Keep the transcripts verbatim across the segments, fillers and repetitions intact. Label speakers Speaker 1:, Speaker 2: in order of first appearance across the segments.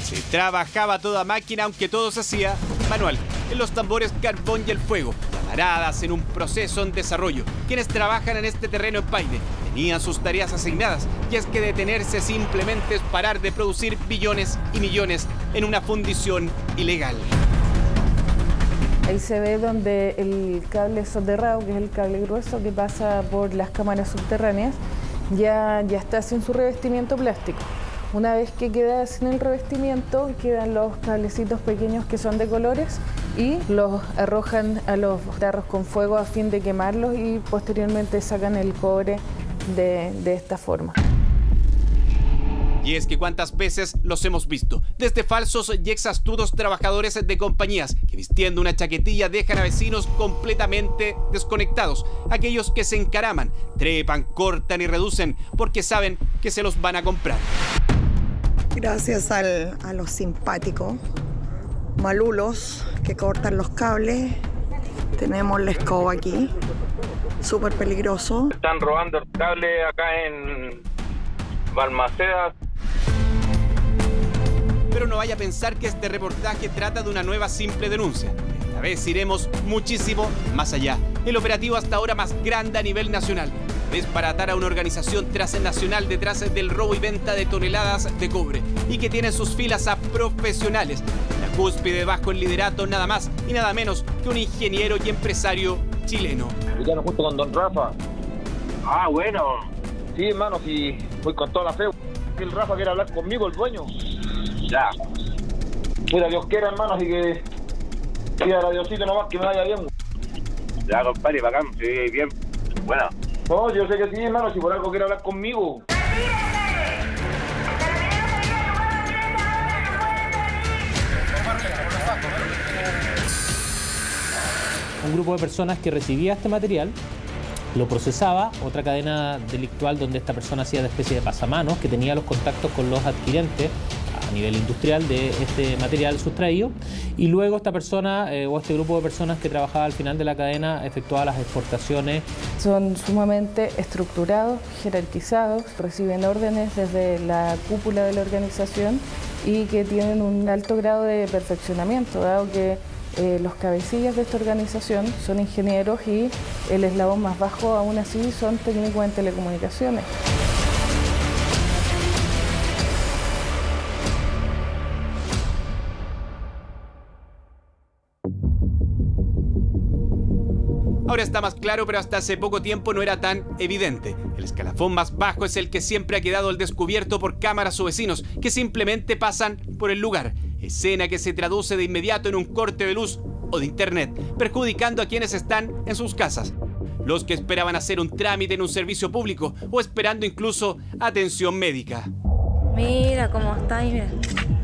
Speaker 1: Se trabajaba a toda máquina, aunque todo se hacía manual. En los tambores, carbón y el fuego. Llamaradas en un proceso en desarrollo. Quienes trabajan en este terreno en Paine tenían sus tareas asignadas. Y es que detenerse simplemente es parar de producir billones y millones en una fundición ilegal.
Speaker 2: Ahí se ve donde el cable soterrado, que es el cable grueso que pasa por las cámaras subterráneas, ya, ya está sin su revestimiento plástico. Una vez que queda sin el revestimiento, quedan los cablecitos pequeños que son de colores y los arrojan a los tarros con fuego a fin de quemarlos y posteriormente sacan el cobre de, de esta forma.
Speaker 1: Y es que cuántas veces los hemos visto, desde falsos y exastudos trabajadores de compañías que vistiendo una chaquetilla dejan a vecinos completamente desconectados, aquellos que se encaraman, trepan, cortan y reducen porque saben que se los van a comprar.
Speaker 3: Gracias al, a los simpáticos malulos que cortan los cables, tenemos la escoba aquí, súper peligroso.
Speaker 4: Están robando el cable acá en Balmaceda.
Speaker 1: Pero no vaya a pensar que este reportaje trata de una nueva simple denuncia. Esta vez iremos muchísimo más allá. El operativo hasta ahora más grande a nivel nacional. Es para atar a una organización transnacional detrás del robo y venta de toneladas de cobre y que tiene en sus filas a profesionales. La cúspide bajo el liderato nada más y nada menos que un ingeniero y empresario chileno.
Speaker 4: Yo junto con don Rafa. Ah, bueno. Sí, hermano, sí, voy con toda la fe. El Rafa quiere hablar conmigo, el dueño. Ya. Mira, Dios quiera, hermano, así que pida a Diosito nomás que me vaya bien. Ya, compadre, bacán, sí, bien. Bueno. No, yo sé que sí, hermano, si por algo quiere hablar conmigo.
Speaker 5: Un grupo de personas que recibía este material, lo procesaba, otra cadena delictual donde esta persona hacía de especie de pasamanos, que tenía los contactos con los adquirentes a nivel industrial de este material sustraído, y luego esta persona eh, o este grupo de personas que trabajaba al final de la cadena efectuaba las exportaciones.
Speaker 2: Son sumamente estructurados, jerarquizados, reciben órdenes desde la cúpula de la organización y que tienen un alto grado de perfeccionamiento, dado que Eh, los cabecillas de esta organización son ingenieros y el eslabón más bajo aún así son técnicos en telecomunicaciones.
Speaker 1: Ahora está más claro, pero hasta hace poco tiempo no era tan evidente. El escalafón más bajo es el que siempre ha quedado al descubierto por cámaras o vecinos que simplemente pasan por el lugar. Escena que se traduce de inmediato en un corte de luz o de internet, perjudicando a quienes están en sus casas. Los que esperaban hacer un trámite en un servicio público o esperando incluso atención médica.
Speaker 6: Mira cómo está ahí, mira.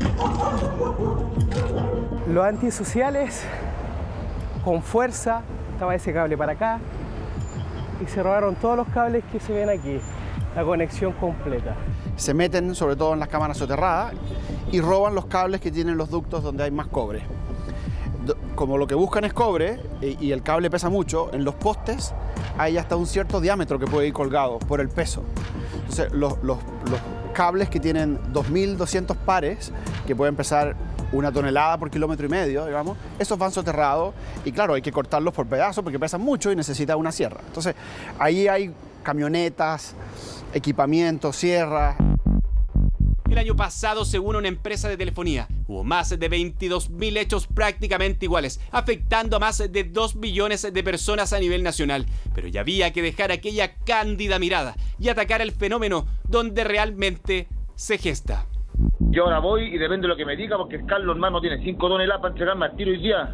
Speaker 7: Los antisociales, con fuerza, estaba ese cable para acá y se robaron todos los cables que se ven aquí, la conexión completa.
Speaker 8: Se meten sobre todo en las cámaras soterradas y roban los cables que tienen los ductos donde hay más cobre. Como lo que buscan es cobre y el cable pesa mucho, en los postes hay hasta un cierto diámetro que puede ir colgado por el peso. Entonces los, los, los cables que tienen dos mil doscientos pares, que pueden pesar una tonelada por kilómetro y medio, digamos, esos van soterrados y claro, hay que cortarlos por pedazos porque pesan mucho y necesitan una sierra. Entonces ahí hay camionetas, equipamiento, sierras.
Speaker 1: El año pasado, según una empresa de telefonía, hubo más de veintidós mil hechos prácticamente iguales, afectando a más de dos billones de personas a nivel nacional. Pero ya había que dejar aquella cándida mirada y atacar el fenómeno donde realmente se gesta.
Speaker 4: Yo ahora voy y depende de lo que me diga, porque el Carlos, hermano, tiene cinco toneladas para entregarme al tiro hoy día.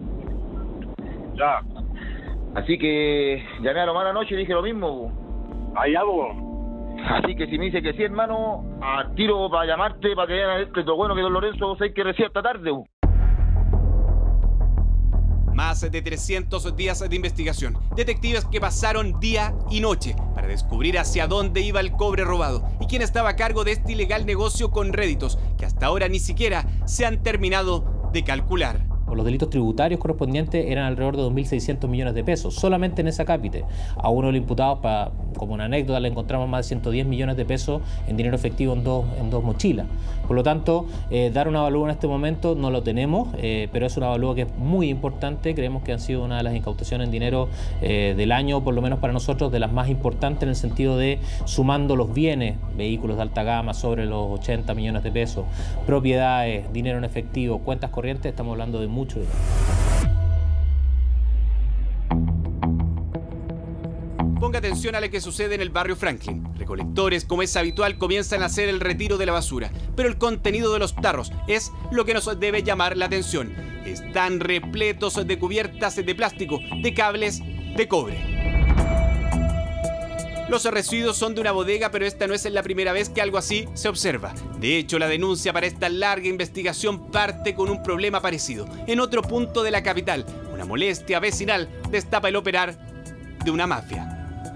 Speaker 4: Ya. Así que llamé a lo más anoche y dije lo mismo. Ahí hago. Así que si me dice que sí, hermano, a tiro para llamarte, para que vean esto bueno que don Lorenzo sé que recibe esta tarde.
Speaker 1: Más de trescientos días de investigación. Detectives que pasaron día y noche para descubrir hacia dónde iba el cobre robado y quién estaba a cargo de este ilegal negocio con réditos que hasta ahora ni siquiera se han terminado de calcular.
Speaker 5: Los delitos tributarios correspondientes eran alrededor de dos mil seiscientos millones de pesos, solamente en esa cápite. A uno de los imputados, para, como una anécdota, le encontramos más de ciento diez millones de pesos en dinero efectivo en dos, en dos mochilas. Por lo tanto, eh, dar una avalúo en este momento no lo tenemos, eh, pero es una avalúo que es muy importante. Creemos que han sido una de las incautaciones en dinero eh, del año, por lo menos para nosotros, de las más importantes en el sentido de sumando los bienes, vehículos de alta gama sobre los ochenta millones de pesos, propiedades, dinero en efectivo, cuentas corrientes, estamos hablando de mucho dinero.
Speaker 1: Ponga atención a lo que sucede en el barrio Franklin. Recolectores, como es habitual, comienzan a hacer el retiro de la basura, pero el contenido de los tarros es lo que nos debe llamar la atención. Están repletos de cubiertas de plástico, de cables, de cobre. Los residuos son de una bodega, pero esta no es la primera vez que algo así se observa. De hecho, la denuncia para esta larga investigación parte con un problema parecido. En otro punto de la capital, una molestia vecinal destapa el operar de una mafia.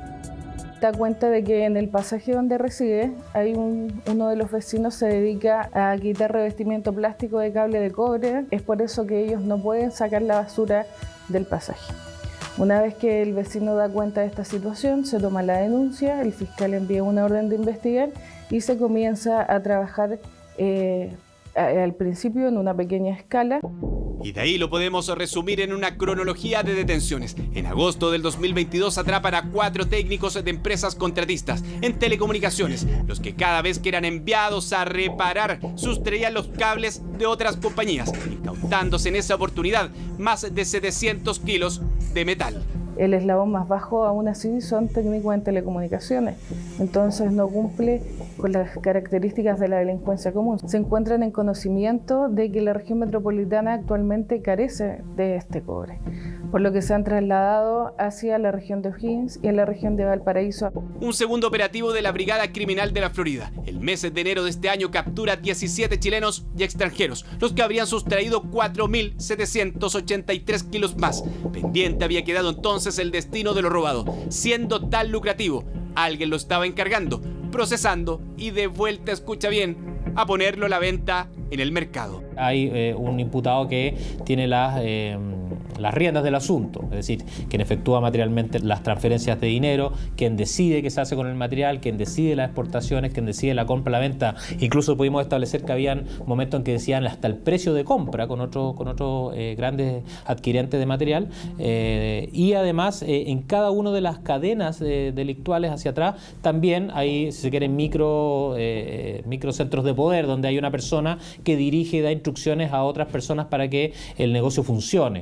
Speaker 2: Da cuenta de que en el pasaje donde reside, hay un, uno de los vecinos se dedica a quitar revestimiento plástico de cable de cobre. Es por eso que ellos no pueden sacar la basura del pasaje. Una vez que el vecino da cuenta de esta situación, se toma la denuncia, el fiscal envía una orden de investigar y se comienza a trabajar eh, al principio en una pequeña escala.
Speaker 1: Y de ahí lo podemos resumir en una cronología de detenciones. En agosto del dos mil veintidós atrapan a cuatro técnicos de empresas contratistas en telecomunicaciones, los que cada vez que eran enviados a reparar sustraían los cables de otras compañías, incautándose en esa oportunidad más de setecientos kilos de metal.
Speaker 2: El eslabón más bajo aún así son técnicos en telecomunicaciones, entonces no cumple con las características de la delincuencia común. Se encuentran en conocimiento de que la región metropolitana actualmente carece de este cobre, por lo que se han trasladado hacia la región de O'Higgins y en la región de Valparaíso.
Speaker 1: Un segundo operativo de la Brigada Criminal de la Florida. El mes de enero de este año captura diecisiete chilenos y extranjeros, los que habrían sustraído cuatro mil setecientos ochenta y tres kilos más. Pendiente había quedado entonces el destino de lo robado, siendo tan lucrativo. Alguien lo estaba encargando, procesando y de vuelta, escucha bien, a ponerlo a la venta en el mercado.
Speaker 5: Hay eh, un imputado que tiene las, eh, las riendas del asunto, es decir, quien efectúa materialmente las transferencias de dinero, quien decide qué se hace con el material, quien decide las exportaciones, quien decide la compra, la venta. Incluso pudimos establecer que habían momentos en que decían hasta el precio de compra con otros con otros eh, grandes adquirentes de material. Eh, y además, eh, en cada una de las cadenas eh, delictuales hacia atrás, también hay, si se quieren, micro, eh, microcentros de poder, donde hay una persona que dirige y da instrucciones a otras personas para que el negocio funcione.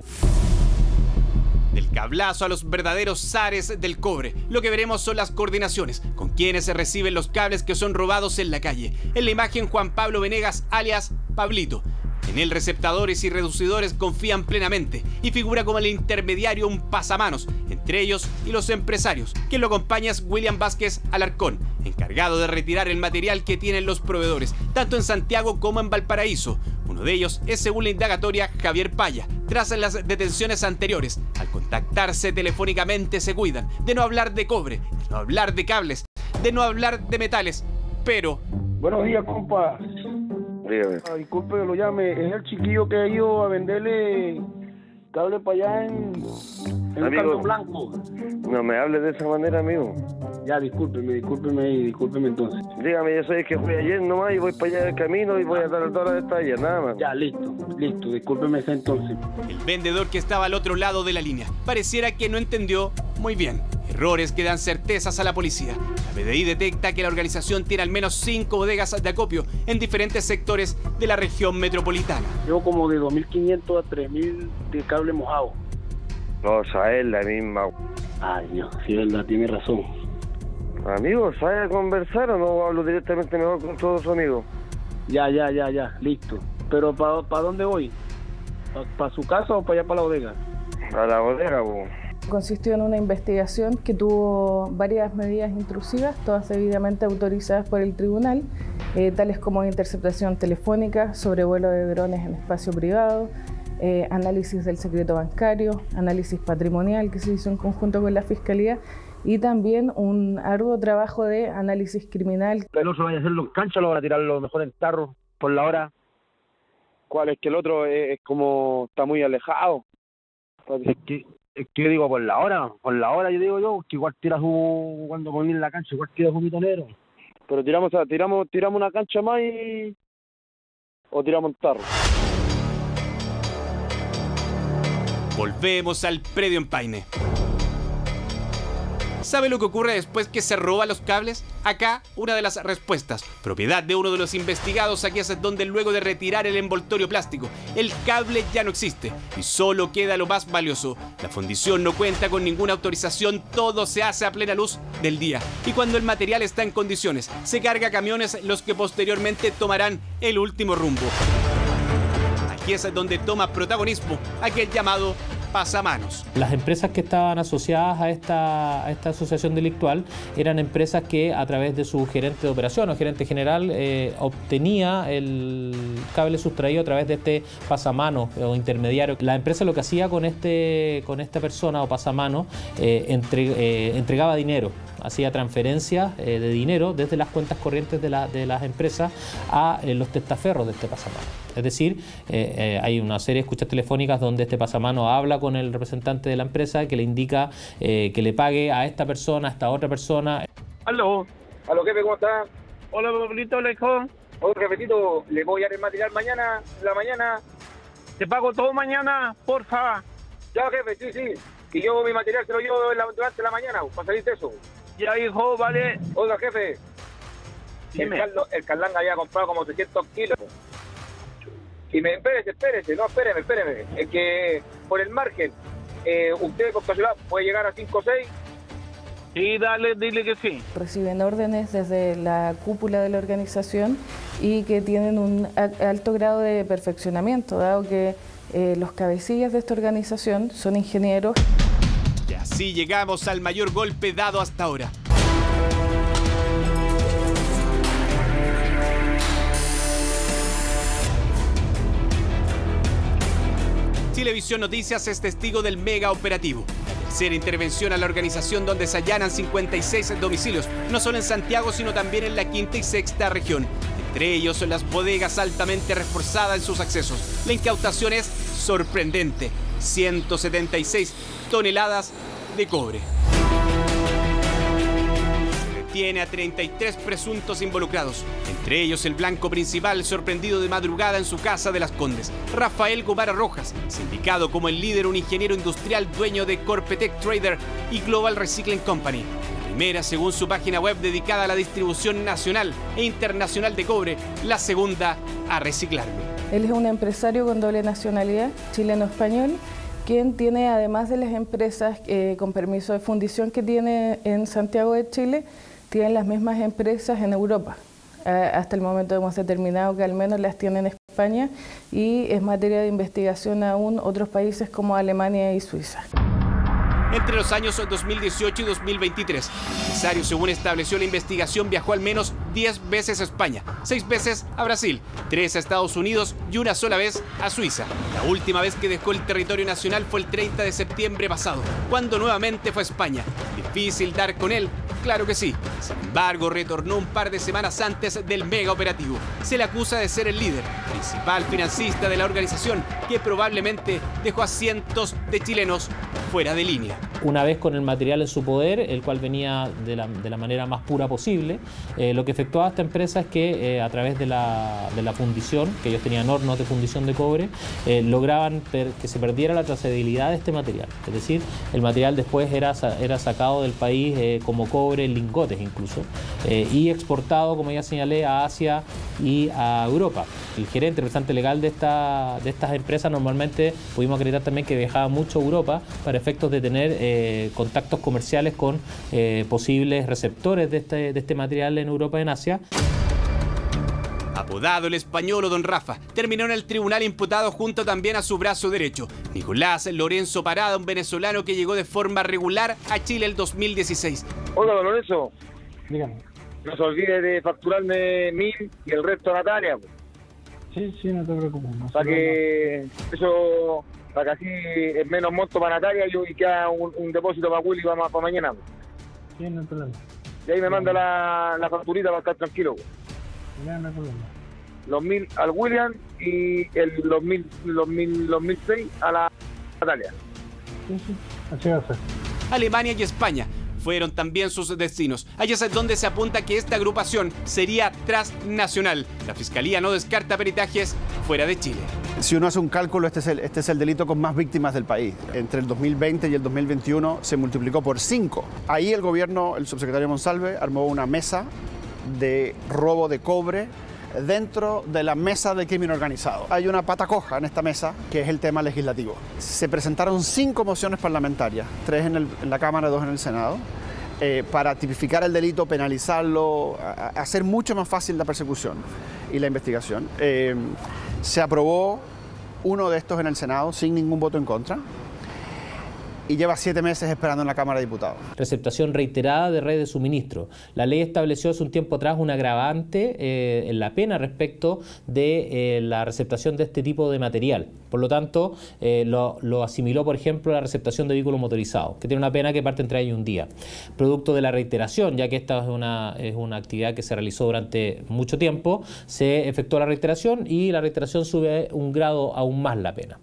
Speaker 1: Del cablazo a los verdaderos zares del cobre, lo que veremos son las coordinaciones, con quienes se reciben los cables que son robados en la calle. En la imagen, Juan Pablo Venegas, alias Pablito. En él, receptadores y reducidores confían plenamente y figura como el intermediario un pasamanos entre ellos y los empresarios. Quien lo acompaña es William Vázquez Alarcón, encargado de retirar el material que tienen los proveedores, tanto en Santiago como en Valparaíso. Uno de ellos es, según la indagatoria, Javier Paya. Tras las detenciones anteriores, al contactarse telefónicamente se cuidan de no hablar de cobre, de no hablar de cables, de no hablar de metales, pero...
Speaker 9: Buenos días, compa. Ah, disculpe que lo llame, es el chiquillo que ha ido a venderle cable para allá en, en el Cartón Blanco.
Speaker 10: No me hable de esa manera, amigo.
Speaker 9: Ya, discúlpeme, discúlpeme y discúlpeme entonces.
Speaker 10: Dígame, yo sé que fui ayer nomás y voy para allá del camino y voy a dar todas las detalles, nada más.
Speaker 9: Ya, listo, listo, discúlpeme ese entonces.
Speaker 1: El vendedor que estaba al otro lado de la línea pareciera que no entendió muy bien. Errores que dan certezas a la policía. La P D I detecta que la organización tiene al menos cinco bodegas de acopio en diferentes sectores de la región metropolitana.
Speaker 9: Yo como de dos mil quinientos a tres mil de cable mojado.
Speaker 10: No, o sea, es la misma.
Speaker 9: Ay, Dios, sí, verdad, tiene razón.
Speaker 10: Amigo, ¿sabe a conversar o no hablo directamente mejor con todos sus amigos?
Speaker 9: Ya, ya, ya, ya, listo. Pero ¿para pa dónde voy? ¿Para pa su casa o para allá para la bodega?
Speaker 10: A la bodega, bo.
Speaker 2: Consistió en una investigación que tuvo varias medidas intrusivas, todas debidamente autorizadas por el tribunal, eh, tales como interceptación telefónica, sobrevuelo de drones en espacio privado, eh, análisis del secreto bancario, análisis patrimonial que se hizo en conjunto con la Fiscalía y también un arduo trabajo de análisis criminal.
Speaker 9: El oso vaya a hacerlo en cancha, lo van a tirar lo mejor en tarro por la hora. ¿Cuál? Es que el otro es, es como, está muy alejado.
Speaker 11: Es que, es que yo digo, por la hora, por la hora yo digo yo, que igual tiras un, cuando pones en la cancha, igual tiras un mitonero.
Speaker 9: Pero tiramos, tiramos, tiramos una cancha más y... o tiramos un tarro.
Speaker 1: Volvemos al predio en Paine. ¿Sabe lo que ocurre después que se roban los cables? Acá, una de las respuestas. Propiedad de uno de los investigados, aquí es donde luego de retirar el envoltorio plástico, el cable ya no existe y solo queda lo más valioso. La fundición no cuenta con ninguna autorización, todo se hace a plena luz del día. Y cuando el material está en condiciones, se carga a camiones los que posteriormente tomarán el último rumbo. Aquí es donde toma protagonismo aquel llamado pasamanos.
Speaker 5: Las empresas que estaban asociadas a esta, a esta asociación delictual eran empresas que a través de su gerente de operación o gerente general eh, obtenía el cable sustraído a través de este pasamanos o intermediario. La empresa lo que hacía con, este, con esta persona o pasamanos eh, entre, eh, entregaba dinero, hacía transferencias eh, de dinero desde las cuentas corrientes de, la, de las empresas a eh, los testaferros de este pasamanos. Es decir, eh, eh, hay una serie de escuchas telefónicas donde este pasamanos habla con el representante de la empresa que le indica eh, que le pague a esta persona, a esta otra persona.
Speaker 4: Aló. Aló, jefe, ¿cómo está?
Speaker 11: Hola, Pablito, Alejo.
Speaker 4: Oye, jefecito, le voy a dar el material mañana, en la mañana.
Speaker 11: Te pago todo mañana, porfa.
Speaker 4: Ya, jefe, sí, sí. Y yo mi material se lo llevo durante la mañana, para salir de eso.
Speaker 11: Ya, hijo, vale.
Speaker 4: Oiga, jefe.
Speaker 11: Dime.
Speaker 4: El, Carlos, el Carlanga había comprado como seiscientos kilos. Y me, espérese, espérese, no, espéreme, espéreme. Es que por el margen, eh, usted por casualidad puede llegar a cinco o seis.
Speaker 11: Sí, dale, dile que sí.
Speaker 2: Reciben órdenes desde la cúpula de la organización y que tienen un alto grado de perfeccionamiento, dado que eh, los cabecillas de esta organización son ingenieros.
Speaker 1: Y así llegamos al mayor golpe dado hasta ahora. Chilevisión Noticias es testigo del mega operativo. La tercera intervención a la organización donde se allanan cincuenta y seis domicilios, no solo en Santiago, sino también en la quinta y sexta región. Entre ellos las bodegas altamente reforzadas en sus accesos. La incautación es sorprendente. ciento setenta y seis toneladas de cobre. Tiene a treinta y tres presuntos involucrados, entre ellos el blanco principal sorprendido de madrugada en su casa de Las Condes, Rafael Gomara Rojas, sindicado como el líder, un ingeniero industrial dueño de Corpetec Trader y Global Recycling Company, la primera según su página web dedicada a la distribución nacional e internacional de cobre, la segunda a reciclarlo.
Speaker 2: Él es un empresario con doble nacionalidad, chileno-español, quien tiene, además de las empresas eh, con permiso de fundición que tiene en Santiago de Chile, tienen las mismas empresas en Europa. Eh, hasta el momento hemos determinado que al menos las tienen en España y es materia de investigación aún otros países como Alemania y Suiza.
Speaker 1: Entre los años dos mil dieciocho y dos mil veintitrés, el empresario, según estableció la investigación, viajó al menos diez veces a España, seis veces a Brasil, tres a Estados Unidos y una sola vez a Suiza. La última vez que dejó el territorio nacional fue el treinta de septiembre pasado, cuando nuevamente fue a España. Difícil dar con él, claro que sí. Sin embargo, retornó un par de semanas antes del mega operativo. Se le acusa de ser el líder, principal financista de la organización, que probablemente dejó a cientos de chilenos fuera de línea.
Speaker 5: Una vez con el material en su poder, el cual venía de la, de la manera más pura posible, eh, lo que efectuaba esta empresa es que eh, a través de la, de la fundición, que ellos tenían hornos de fundición de cobre, eh, lograban per, que se perdiera la trazabilidad de este material. Es decir, el material después era, era sacado del país eh, como cobre en lingotes incluso, eh, y exportado, como ya señalé, a Asia y a Europa. El gerente, representante legal de, esta, de estas empresas, normalmente pudimos acreditar también que viajaba mucho a Europa para efectos de tener eh, contactos comerciales con eh, posibles receptores de este, de este material en Europa y en Asia.
Speaker 1: Apodado el español o Don Rafa, terminó en el tribunal imputado junto también a su brazo derecho, Nicolás Lorenzo Parada, un venezolano que llegó de forma regular a Chile el dos mil dieciséis.
Speaker 4: Hola, don Lorenzo.
Speaker 7: Dígame.
Speaker 4: No se olvide de facturarme mil y el resto a Natalia.
Speaker 7: Sí, sí, no te preocupes. No
Speaker 4: para que eso, para que así es menos monto para Natalia y, y queda un, un depósito para Willy para, para mañana.
Speaker 7: Sí, no hay problema.
Speaker 4: Y ahí me manda la, la facturita para estar tranquilo.
Speaker 7: Ya, no hay problema.
Speaker 9: los mil al William y el, los, mil, los, mil, los mil seis a la Natalia.
Speaker 11: Así va a ser.
Speaker 1: Alemania y España fueron también sus destinos. Allá es donde se apunta que esta agrupación sería transnacional. La Fiscalía no descarta peritajes fuera de Chile.
Speaker 8: Si uno hace un cálculo, este es, el, este es el delito con más víctimas del país. Entre el dos mil veinte y el dos mil veintiuno se multiplicó por cinco. Ahí el gobierno, el subsecretario Monsalve, armó una mesa de robo de cobre dentro de la mesa de crimen organizado. Hay una pata coja en esta mesa, que es el tema legislativo. Se presentaron cinco mociones parlamentarias, tres en, el, en la Cámara, dos en el Senado, eh, para tipificar el delito, penalizarlo, a, a hacer mucho más fácil la persecución y la investigación. Eh, se aprobó uno de estos en el Senado sin ningún voto en contra, y lleva siete meses esperando en la Cámara de Diputados.
Speaker 5: Receptación reiterada de redes de suministro. La ley estableció hace un tiempo atrás un agravante eh, en la pena respecto de eh, la receptación de este tipo de material. Por lo tanto, eh, lo, lo asimiló, por ejemplo, a la receptación de vehículos motorizados, que tiene una pena que parte entre año y un día. Producto de la reiteración, ya que esta es una, es una actividad que se realizó durante mucho tiempo, se efectuó la reiteración y la reiteración sube un grado aún más la pena.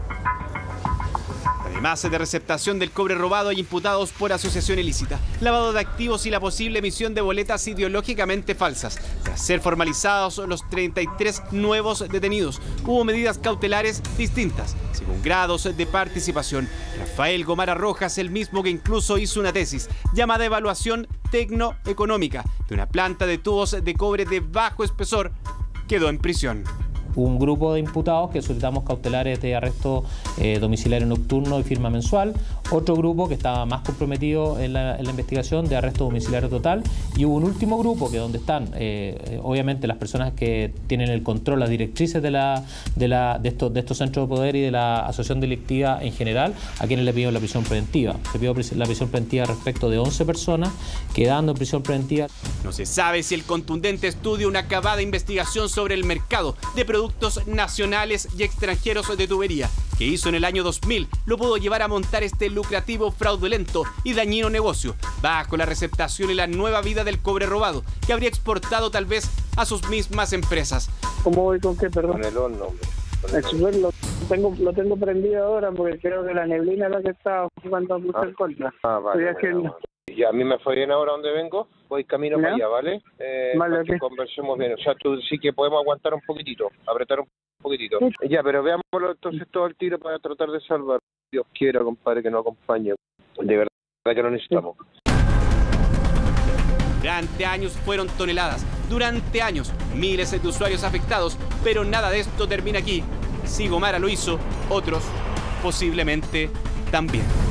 Speaker 1: Además de receptación del cobre robado, hay imputados por asociación ilícita, lavado de activos y la posible emisión de boletas ideológicamente falsas. Tras ser formalizados los treinta y tres nuevos detenidos, hubo medidas cautelares distintas, según grados de participación. Rafael Gomara Rojas, el mismo que incluso hizo una tesis llamada Evaluación Tecnoeconómica de una planta de tubos de cobre de bajo espesor, quedó en prisión.
Speaker 5: Un grupo de imputados que solicitamos cautelares de arresto eh, domiciliario nocturno y firma mensual, otro grupo que estaba más comprometido en la, en la investigación de arresto domiciliario total, y hubo un último grupo que donde están eh, obviamente las personas que tienen el control, las directrices de, la, de, la, de, estos, de estos centros de poder y de la asociación delictiva en general, a quienes le pidió la prisión preventiva. Se pidió la prisión preventiva respecto de once personas, quedando en prisión preventiva.
Speaker 1: No se sabe si el contundente estudio, una acabada investigación sobre el mercado de productos productos nacionales y extranjeros de tubería que hizo en el año dos mil lo pudo llevar a montar este lucrativo, fraudulento y dañino negocio bajo la receptación y la nueva vida del cobre robado que habría exportado tal vez a sus mismas empresas.
Speaker 9: ¿Cómo voy con qué, perdón?
Speaker 10: Con el horno, hombre.
Speaker 9: El chofer lo tengo, lo tengo prendido ahora porque creo que la neblina es la que está jugando mucho ah, en contra.
Speaker 10: Ah, vale, vale, vale. Y a mí me fue bien ahora donde vengo, voy camino ¿Ya? para allá, ¿vale? Eh,
Speaker 9: vale
Speaker 10: para que
Speaker 9: okay.
Speaker 10: conversemos bien. O sea, tú sí que podemos aguantar un poquitito, apretar un poquitito. Sí. Ya, pero veámoslo entonces todo el tiro para tratar de salvar. Dios quiera, compadre, que nos acompañe. De verdad que lo necesitamos.
Speaker 1: Sí. Durante años fueron toneladas, durante años miles de usuarios afectados, pero nada de esto termina aquí. Si Gomara lo hizo, otros posiblemente también.